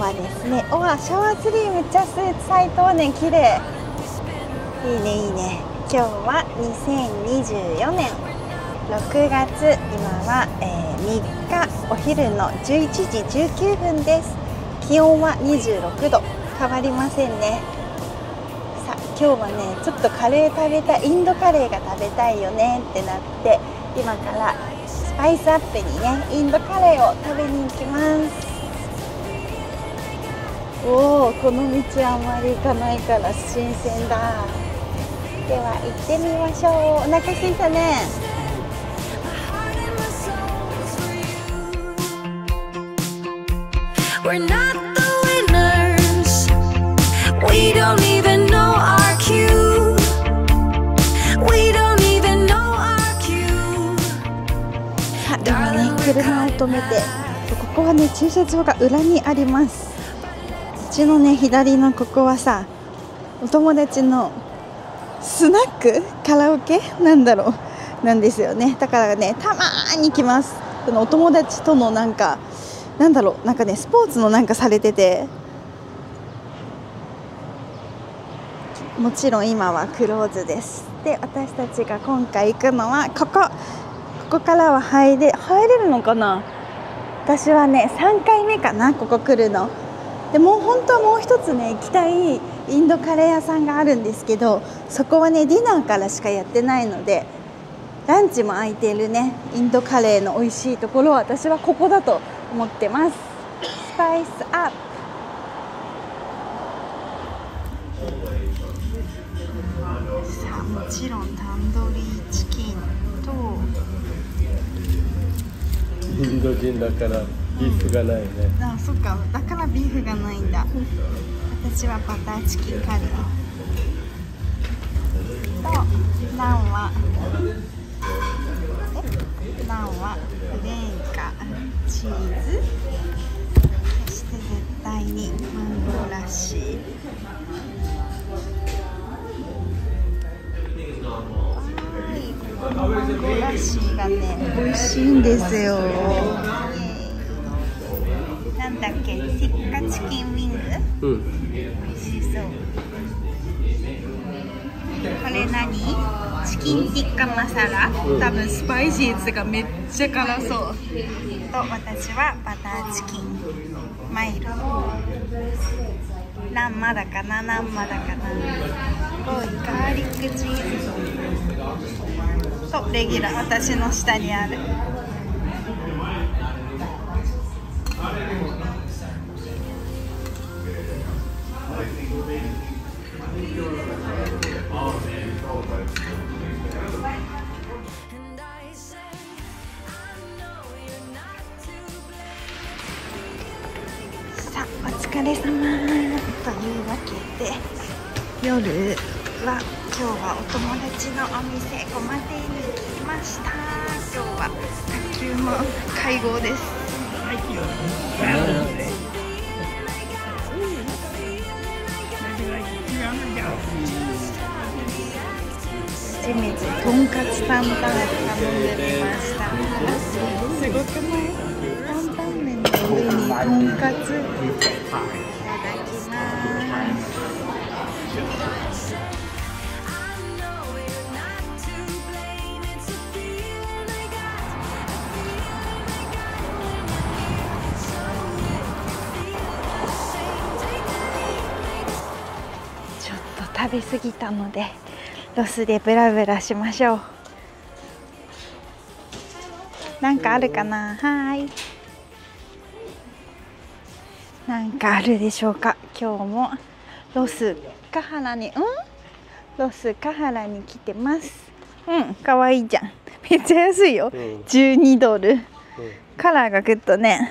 はですね、うわシャワーツリーめっちゃ咲いとうねん、綺麗。いいねいいね。今日は2024年6月、今は、3日お昼の11時19分です。気温は26度、変わりませんね。さあ今日はね、ちょっとカレー食べたい、インドカレーが食べたいよねってなって、今からスパイスアップにね、インドカレーを食べに行きます。おお、この道あんまり行かないから新鮮だ。では行ってみましょう。お腹すいたね。We're not the winners. We don't even know our cue. We don't even know our cue. 今ね、車を止めて、ここはね、駐車場が裏にあります。うちのね、左のここはさ、お友達のスナック、カラオケなんだろうなんですよね。だからね、たまーに来ます。そのお友達とのなんかなんだろう、なんかね、スポーツのなんかされてて、もちろん今はクローズです。で、私たちが今回行くのはここからは入れるのかな。私はね3回目かな、ここ来るの。でもう本当はもう一つね、行きたいインドカレー屋さんがあるんですけど、そこはねディナーからしかやってないので、ランチも空いてるね、インドカレーの美味しいところは私はここだと思ってます。スパイスアップ。さあ、もちろんタンドリーチキンと、 インド人だからビーフがないね。 あ、そっか、だからビーフがないんだ。私はバターチキンカレーと、ナンはプレーンかチーズ、そして絶対にマンゴーラッシー。マンゴーラッシーがね、美味しいんですよ。なんだっけ、ティッカチキンウィング、美味しそう。これ何？チキンティッカマサラ、多分スパイシーズがめっちゃ辛そう。と、私はバターチキンマイルド。ナンマだかな、すごいガーリックチーズとレギュラー、私の下にある。さあ、お疲れ様というわけで、夜は今日はお友達のお店ごま亭に来ました。今日は卓球の会合です。初めてとんかつ担々麺頼んでみました。すごくない？担々麺の上にとんかつ。いただきます。ちょっと食べ過ぎたのでロスでブラブラしましょう。なんかあるかな。はい、なんかあるでしょうか。今日もロスカハラに来てます。かわいいじゃん。めっちゃ安いよ、12ドル。カラーがグッドね。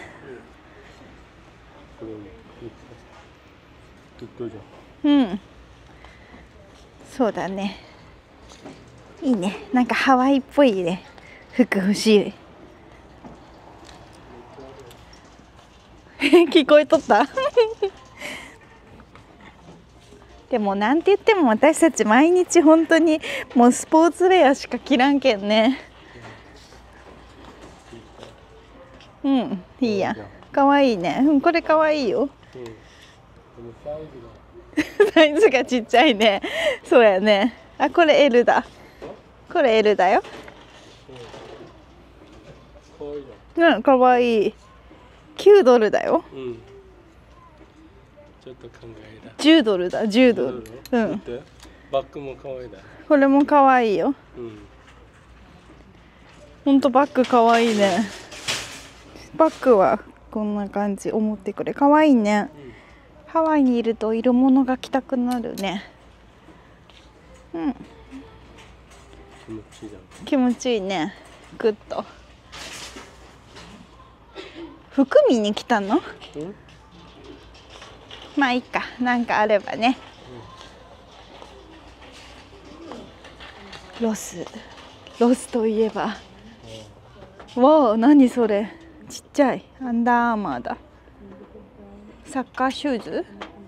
そうだね、いいね。なんかハワイっぽいね、服欲しい。聞こえとったでもなんて言っても私たち毎日本当にもうスポーツウェアしか着らんけんね。いいや、かわいいね。これかわいいよ。 うん。でもサイズが。 サイズがちっちゃいね。そうやね。あ、これ L だ。これ L だよ。 かわいいな。 うん、かわいい。9ドルだよ。 うん。ちょっと考えだ。 10ドルだ、10ドル。うん。 バッグもかわいいだ。 これもかわいいよ。 うん。 ほんとバッグかわいいね。バッグはこんな感じ。思ってくれ。かわいいね。ハワイにいると色物が着たくなるね。うん。 気持ちいいだ。 気持ちいいね。グッと。服見に来たの？ うん。 まあいいか。なんかあればね。ロスといえば。わあ、何それ。ちっちゃい。アンダーアーマーだ。サッカーシューズ？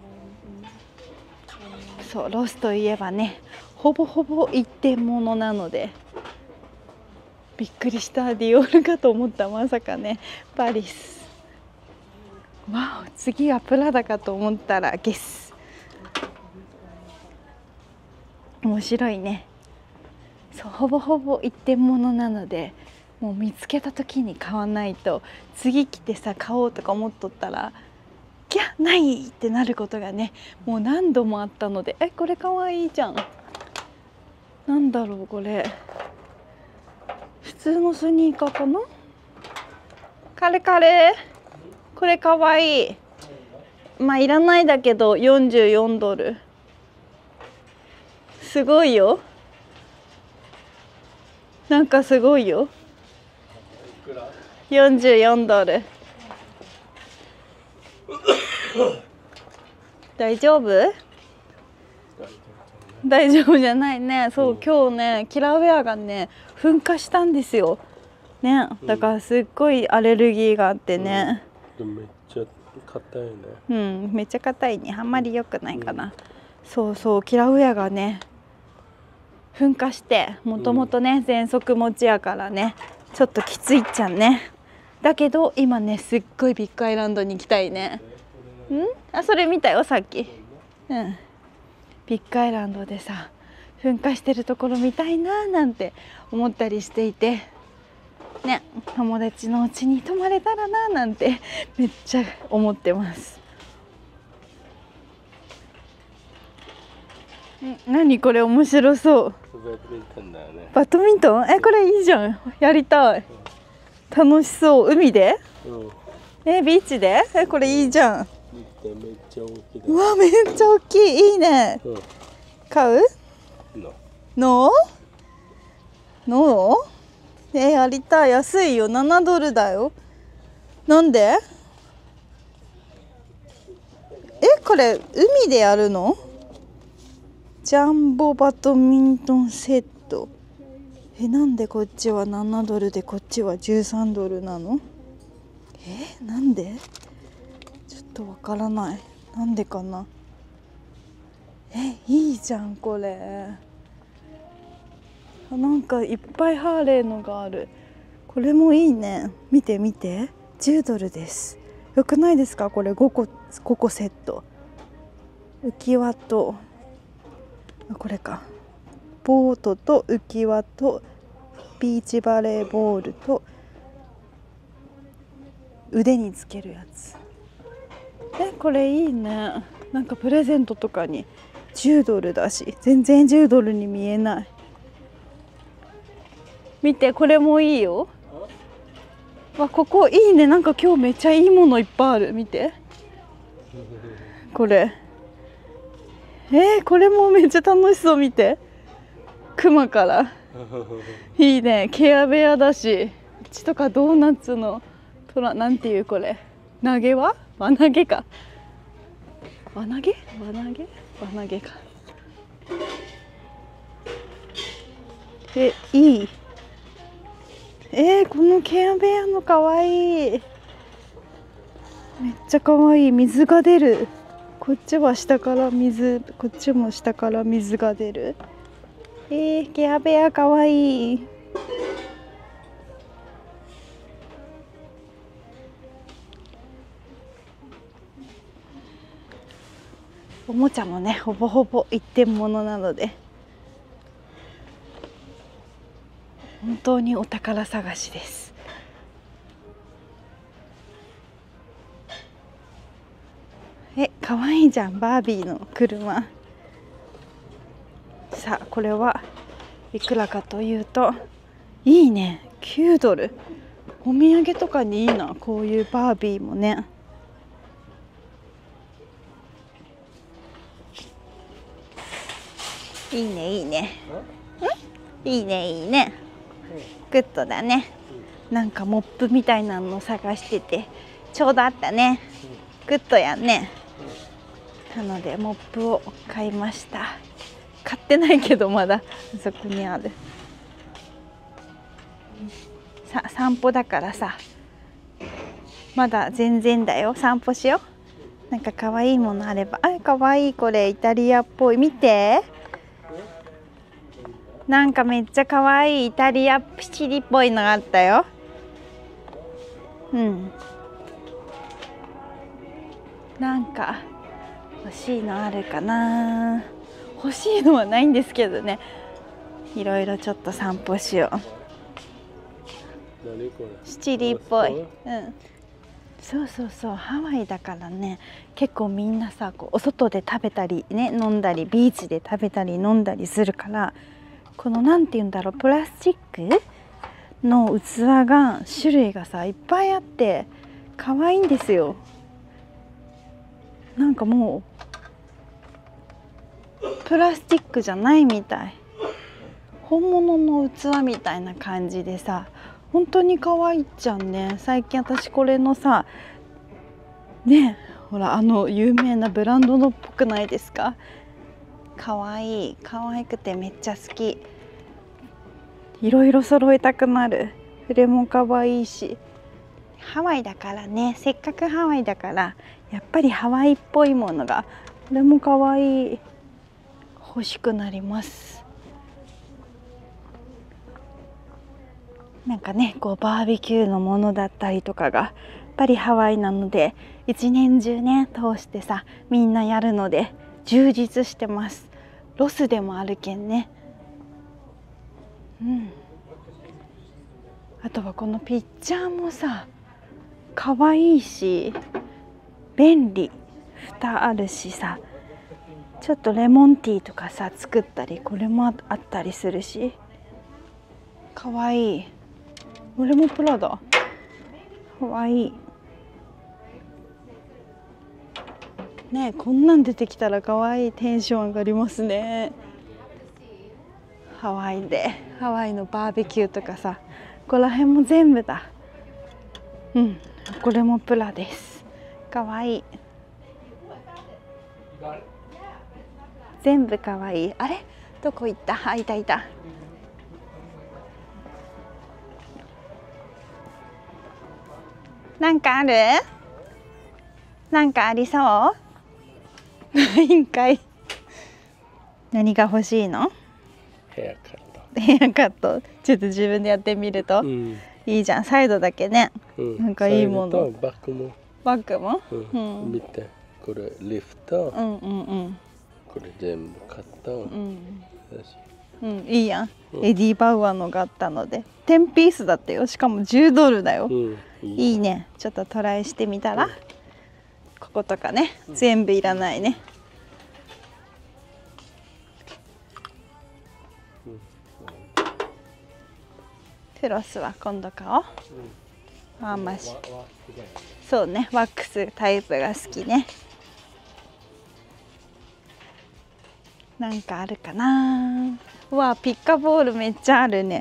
そう、ロスといえばね、ほぼほぼ一点物なので、びっくりした。ディオールかと思った。まさかね、パリス。わお、次はプラダかと思ったらゲス。面白いね。そう、ほぼほぼ一点物なので、もう見つけた時に買わないと、次来てさ買おうとか思っとったらキャないってなることがね、もう何度もあったので、これかわいいじゃん。なんだろうこれ。普通のスニーカーかな。カレこれかわいい。まあいらないだけど44ドル。すごいよ。なんかすごいよ。44ドル。大丈夫？大丈夫じゃないね。そう、今日ね、キラーウェアがね、噴火したんですよ。ね、だからすっごいアレルギーがあってね。 めっちゃ硬いね。 うん、めっちゃ硬いね。あんまり良くないかな。そうそう、キラーウェアがね、噴火して、もともとね、喘息持ちやからね、ちょっときついっちゃんね。だけど今ね、すっごいビッグアイランドに行きたいね。あ、それ見たよさっき。うん。ビッグアイランドでさ、噴火してるところ見たいななんて思ったりしていて、ね、友達の家に泊まれたらななんてめっちゃ思ってます。何これ面白そう。 バドミントンだよね。 バドミントン？これいいじゃん。やりたい。楽しそう。海で？ビーチで？これいいじゃん。 めっちゃ大きい。 うわ、めっちゃ大きい。いいね。買う？ノー？やりたい。安いよ。7ドルだよ。なんで？これ海でやるの？ジャンボバドミントンセット。なんでこっちは7ドルでこっちは13ドルなの？なんで？ちょっとわからない。なんでかな。いいじゃんこれ。なんかいっぱいハーレーのがある。これもいいね。見て見て。10ドルです。よくないですかこれ5個セット。浮き輪と、これか。ボートと浮き輪とビーチバレーボールと腕につけるやつ。これいいね。なんかプレゼントとかに10ドルだし、全然10ドルに見えない。見て、これもいいよ。わ、ここいいね。なんか今日めっちゃいいものいっぱいある。見てこれ。これもめっちゃ楽しそう。見て、クマからいいね。ケアベアだし、うちとかドーナツのなんていうこれ、投げ輪？輪投げか。輪投げか。いい。このケアベアのかわいい。めっちゃかわいい。水が出る。こっちは下から水、こっちも下から水が出る。ケアベアかわいい。 おもちゃもねほぼほぼ一点物なので本当にお宝探しです。かわいいじゃんバービーの車。さあこれはいくらかというと、いいね9ドル。お土産とかにいいな、こういうバービーもね。いいねいいね、いいねいいね、グッドだね。なんかモップみたいなの探しててちょうどあったね。グッドやね。なのでモップを買いました。買ってないけどまだそこにある。さあ散歩だからさ、まだ全然だよ。散歩しよう。なんか可愛いものあれば。あ、可愛い、これイタリアっぽい。見て、なんかめっちゃ可愛いイタリアピチリっぽいのがあったよ。なんか欲しいのあるかな。欲しいのはないんですけどね。いろいろちょっと散歩しよう。シチリっぽい。そうそうそう、ハワイだからね、結構みんなさこうお外で食べたりね飲んだり、ビーチで食べたり飲んだりするから、このなんて言うんだろう、プラスチックの器が種類がさいっぱいあって可愛いんですよ。なんかもうプラスチックじゃないみたい、本物の器みたいな感じでさ、本当に可愛いじゃんね。最近私これのさね、ほら有名なブランドのっぽくないですか。可愛い、可愛くてめっちゃ好き。いろいろ揃えたくなる。これも可愛いし、ハワイだからね、せっかくハワイだからやっぱりハワイっぽいものが、これも可愛い、欲しくなります。なんかねこうバーベキューのものだったりとかがやっぱりハワイなので一年中ね通してさみんなやるので充実してます。ロスでもあるけんね。あとはこのピッチャーもさ可愛いし便利、蓋あるしさ、ちょっとレモンティーとかさ作ったり、これもあったりするし可愛い。これもプラだ。かわいいね。こんなん出てきたらかわいい、テンション上がりますね。ハワイでハワイのバーベキューとかさ、ここら辺も全部だ。これもプラです。かわいい、全部かわいい。あれどこ行った。あ、いたいた。なんかある？なんかありそう？ないんかい。何が欲しいの？ ヘアカット。 ヘアカット。ちょっと自分でやってみると、いいじゃん。サイドだけね。なんかいいもの。 バッグも。 バッグも？ 見て。これリフト。これ全部カット。 いいやん。エディ・バウアーのがあったので10ピースだったよ。しかも10ドルだよ。いいね。ちょっとトライしてみたら、こことかね全部いらないね。フロスは今度買おう。あんましそうね、ワックスタイプが好きね。なんかあるかな。うわ、ピッカボールめっちゃあるね。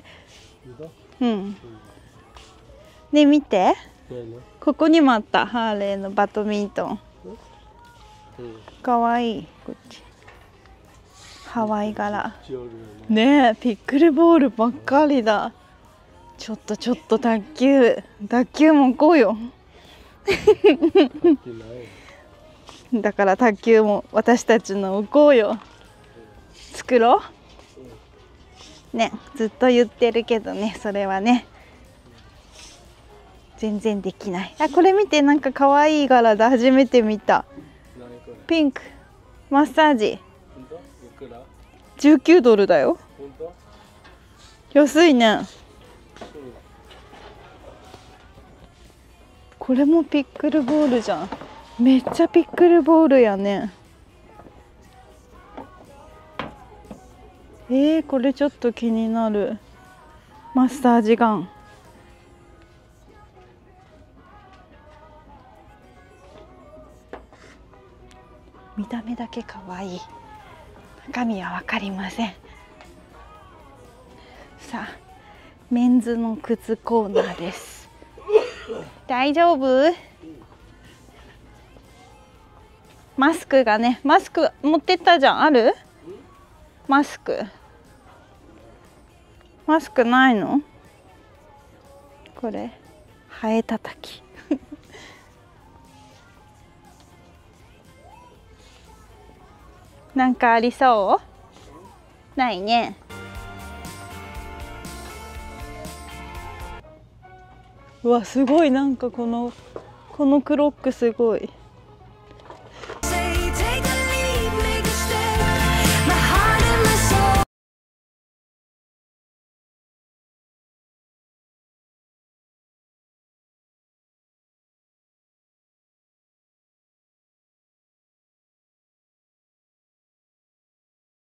ね、見て、ここにもあった。ハーレーのバドミントン。かわいい。こっちハワイ柄ねえ、ピックルボールばっかりだ。ちょっと卓球も行こうよ。だから卓球も私たちの置こうよ。作ろうね。ずっと言ってるけどね、それはね全然できない。あ、これ見て、なんか可愛い柄だ。初めて見た。ピンク。 マッサージ本当？いくら？ 19ドルだよ。 本当？ 安いね。これもピックルボールじゃん。めっちゃピックルボールやね。これちょっと気になる。マッサージガン。見た目だけ可愛い。中身は分かりません。さあ、メンズの靴コーナーです。大丈夫？マスクがね、マスク持ってったじゃん。ある？マスク。マスクないの？これハエたたき。なんかありそう？ないね。うわ、すごい。なんかこのクロックすごい。